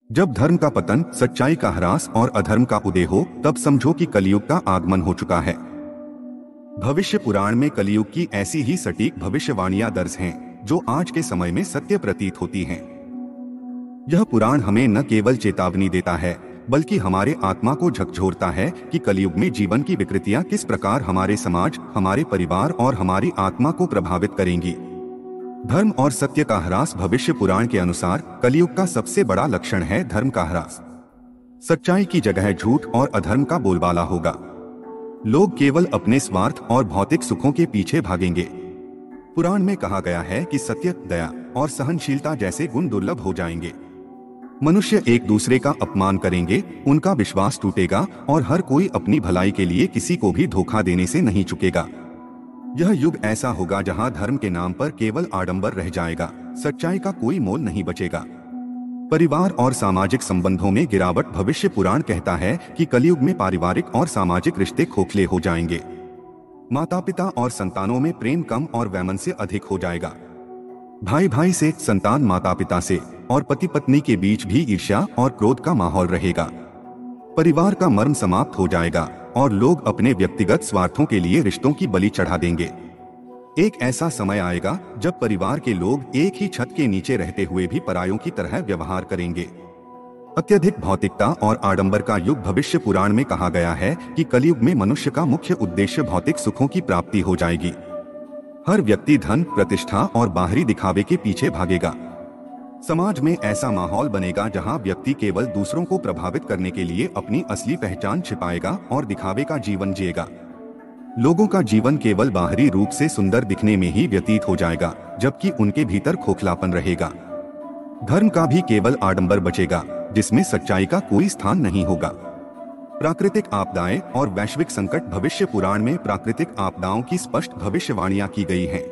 जब धर्म का पतन, सच्चाई का ह्रास और अधर्म का उदय हो, तब समझो कि कलयुग का आगमन हो चुका है। भविष्य पुराण में कलयुग की ऐसी ही सटीक भविष्यवाणियां दर्ज हैं, जो आज के समय में सत्य प्रतीत होती हैं। यह पुराण हमें न केवल चेतावनी देता है, बल्कि हमारे आत्मा को झकझोरता है कि कलयुग में जीवन की विकृतियां किस प्रकार हमारे समाज, हमारे परिवार और हमारी आत्मा को प्रभावित करेंगी। धर्म और सत्य का ह्रास। भविष्य पुराण के अनुसार कलयुग का सबसे बड़ा लक्षण है धर्म का ह्रास। सच्चाई की जगह झूठ और अधर्म का बोलबाला होगा। लोग केवल अपने स्वार्थ और भौतिक सुखों के पीछे भागेंगे। पुराण में कहा गया है कि सत्य, दया और सहनशीलता जैसे गुण दुर्लभ हो जाएंगे। मनुष्य एक दूसरे का अपमान करेंगे, उनका विश्वास टूटेगा और हर कोई अपनी भलाई के लिए किसी को भी धोखा देने से नहीं चुकेगा। यह युग ऐसा होगा जहां धर्म के नाम पर केवल आडंबर रह जाएगा, सच्चाई का कोई मोल नहीं बचेगा। परिवार और सामाजिक संबंधों में गिरावट। भविष्य पुराण कहता है कि कलयुग में पारिवारिक और सामाजिक रिश्ते खोखले हो जाएंगे। माता पिता और संतानों में प्रेम कम और वैमनस्य अधिक हो जाएगा। भाई भाई से, संतान माता पिता से और पति पत्नी के बीच भी ईर्ष्या और क्रोध का माहौल रहेगा। परिवार का मर्म समाप्त हो जाएगा और लोग अपने व्यक्तिगत स्वार्थों के लिए रिश्तों की बलि चढ़ा देंगे। एक ऐसा समय आएगा जब परिवार के लोग एक ही छत के नीचे रहते हुए भी परायों की तरह व्यवहार करेंगे। अत्यधिक भौतिकता और आडंबर का युग। भविष्य पुराण में कहा गया है कि कलयुग में मनुष्य का मुख्य उद्देश्य भौतिक सुखों की प्राप्ति हो जाएगी। हर व्यक्ति धन, प्रतिष्ठा और बाहरी दिखावे के पीछे भागेगा। समाज में ऐसा माहौल बनेगा जहां व्यक्ति केवल दूसरों को प्रभावित करने के लिए अपनी असली पहचान छिपाएगा और दिखावे का जीवन जिएगा। लोगों का जीवन केवल बाहरी रूप से सुंदर दिखने में ही व्यतीत हो जाएगा, जबकि उनके भीतर खोखलापन रहेगा। धर्म का भी केवल आडंबर बचेगा, जिसमें सच्चाई का कोई स्थान नहीं होगा। प्राकृतिक आपदाएं और वैश्विक संकट। भविष्य पुराण में प्राकृतिक आपदाओं की स्पष्ट भविष्यवाणियां की गई हैं।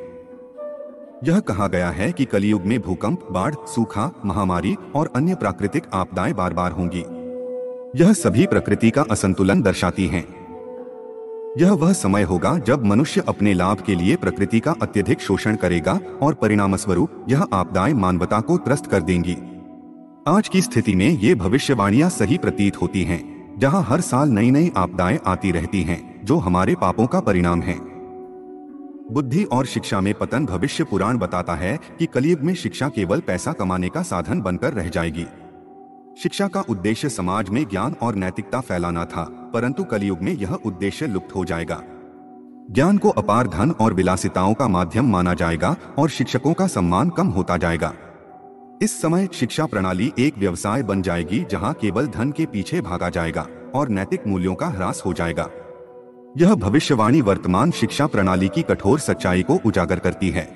यह कहा गया है कि कलयुग में भूकंप, बाढ़, सूखा, महामारी और अन्य प्राकृतिक आपदाएं बार बार होंगी। यह सभी प्रकृति का असंतुलन दर्शाती हैं। यह वह समय होगा जब मनुष्य अपने लाभ के लिए प्रकृति का अत्यधिक शोषण करेगा और परिणामस्वरूप यह आपदाएं मानवता को त्रस्त कर देंगी। आज की स्थिति में ये भविष्यवाणियां सही प्रतीत होती हैं, जहां हर साल नई नई आपदाएं आती रहती हैं, जो हमारे पापों का परिणाम है। बुद्धि और शिक्षा में पतन। भविष्य पुराण बताता है कि कलयुग में शिक्षा केवल पैसा कमाने का साधन बनकर रह जाएगी। शिक्षा का उद्देश्य समाज में ज्ञान और नैतिकता फैलाना था, परंतु कलयुग में यह उद्देश्य लुप्त हो जाएगा। ज्ञान को अपार धन और विलासिताओं का माध्यम माना जाएगा और शिक्षकों का सम्मान कम होता जाएगा। इस समय शिक्षा प्रणाली एक व्यवसाय बन जाएगी, जहां केवल धन के पीछे भागा जाएगा और नैतिक मूल्यों का ह्रास हो जाएगा। यह भविष्यवाणी वर्तमान शिक्षा प्रणाली की कठोर सच्चाई को उजागर करती है।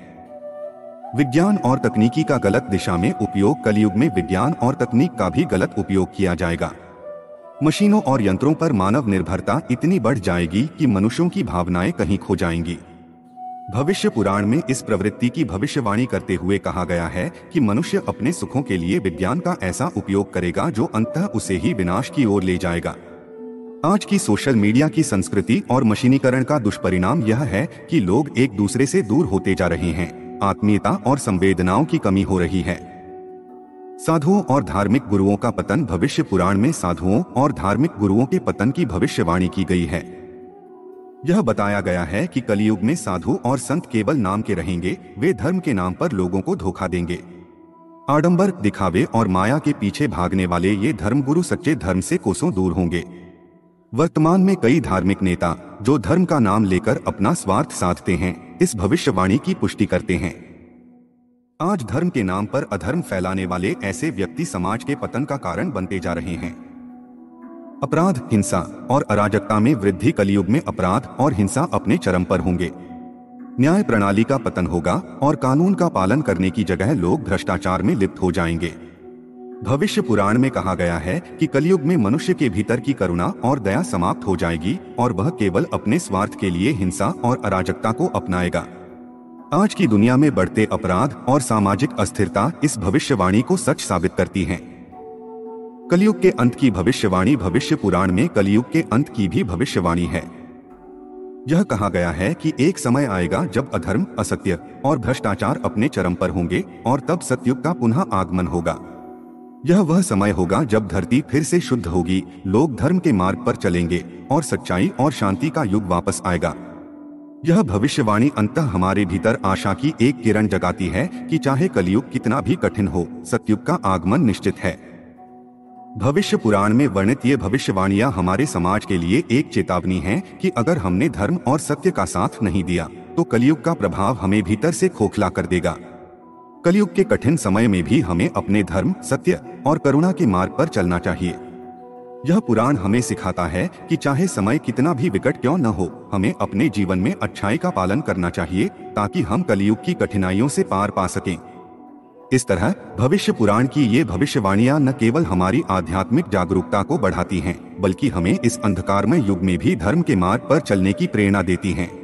विज्ञान और तकनीकी का गलत दिशा में उपयोग। कलयुग में विज्ञान और तकनीक का भी गलत उपयोग किया जाएगा। मशीनों और यंत्रों पर मानव निर्भरता इतनी बढ़ जाएगी कि मनुष्यों की भावनाएं कहीं खो जाएंगी। भविष्य पुराण में इस प्रवृत्ति की भविष्यवाणी करते हुए कहा गया है कि मनुष्य अपने सुखों के लिए विज्ञान का ऐसा उपयोग करेगा जो अंततः उसे ही विनाश की ओर ले जाएगा। आज की सोशल मीडिया की संस्कृति और मशीनीकरण का दुष्परिणाम यह है कि लोग एक दूसरे से दूर होते जा रहे हैं। आत्मीयता और संवेदनाओं की कमी हो रही है। साधुओं और धार्मिक गुरुओं का पतन। भविष्य पुराण में साधुओं और धार्मिक गुरुओं के पतन की भविष्यवाणी की गई है। यह बताया गया है कि कलयुग में साधु और संत केवल नाम के रहेंगे। वे धर्म के नाम पर लोगों को धोखा देंगे। आडंबर, दिखावे और माया के पीछे भागने वाले ये धर्मगुरु सच्चे धर्म से कोसों दूर होंगे। वर्तमान में कई धार्मिक नेता जो धर्म का नाम लेकर अपना स्वार्थ साधते हैं, इस भविष्यवाणी की पुष्टि करते हैं। आज धर्म के नाम पर अधर्म फैलाने वाले ऐसे व्यक्ति समाज के पतन का कारण बनते जा रहे हैं। अपराध, हिंसा और अराजकता में वृद्धि। कलयुग में अपराध और हिंसा अपने चरम पर होंगे। न्याय प्रणाली का पतन होगा और कानून का पालन करने की जगह लोग भ्रष्टाचार में लिप्त हो जाएंगे। भविष्य पुराण में कहा गया है कि कलयुग में मनुष्य के भीतर की करुणा और दया समाप्त हो जाएगी और वह केवल अपने स्वार्थ के लिए हिंसा और अराजकता को अपनाएगा। आज की दुनिया में बढ़ते अपराध और सामाजिक अस्थिरता इस भविष्यवाणी को सच साबित करती हैं। कलयुग के अंत की भविष्यवाणी। भविष्य पुराण में कलयुग के अंत की भी भविष्यवाणी है। यह कहा गया है कि एक समय आएगा जब अधर्म, असत्य और भ्रष्टाचार अपने चरम पर होंगे और तब सतयुग का पुनः आगमन होगा। यह वह समय होगा जब धरती फिर से शुद्ध होगी, लोग धर्म के मार्ग पर चलेंगे और सच्चाई और शांति का युग वापस आएगा। यह भविष्यवाणी अंततः हमारे भीतर आशा की एक किरण जगाती है कि चाहे कलयुग कितना भी कठिन हो, सतयुग का आगमन निश्चित है। भविष्य पुराण में वर्णित ये भविष्यवाणियां हमारे समाज के लिए एक चेतावनी है कि अगर हमने धर्म और सत्य का साथ नहीं दिया तो कलयुग का प्रभाव हमें भीतर से खोखला कर देगा। कलयुग के कठिन समय में भी हमें अपने धर्म, सत्य और करुणा के मार्ग पर चलना चाहिए। यह पुराण हमें सिखाता है कि चाहे समय कितना भी विकट क्यों न हो, हमें अपने जीवन में अच्छाई का पालन करना चाहिए ताकि हम कलयुग की कठिनाइयों से पार पा सकें। इस तरह भविष्य पुराण की ये भविष्यवाणियां न केवल हमारी आध्यात्मिक जागरूकता को बढ़ाती हैं, बल्कि हमें इस अंधकारमय युग में भी धर्म के मार्ग पर चलने की प्रेरणा देती हैं।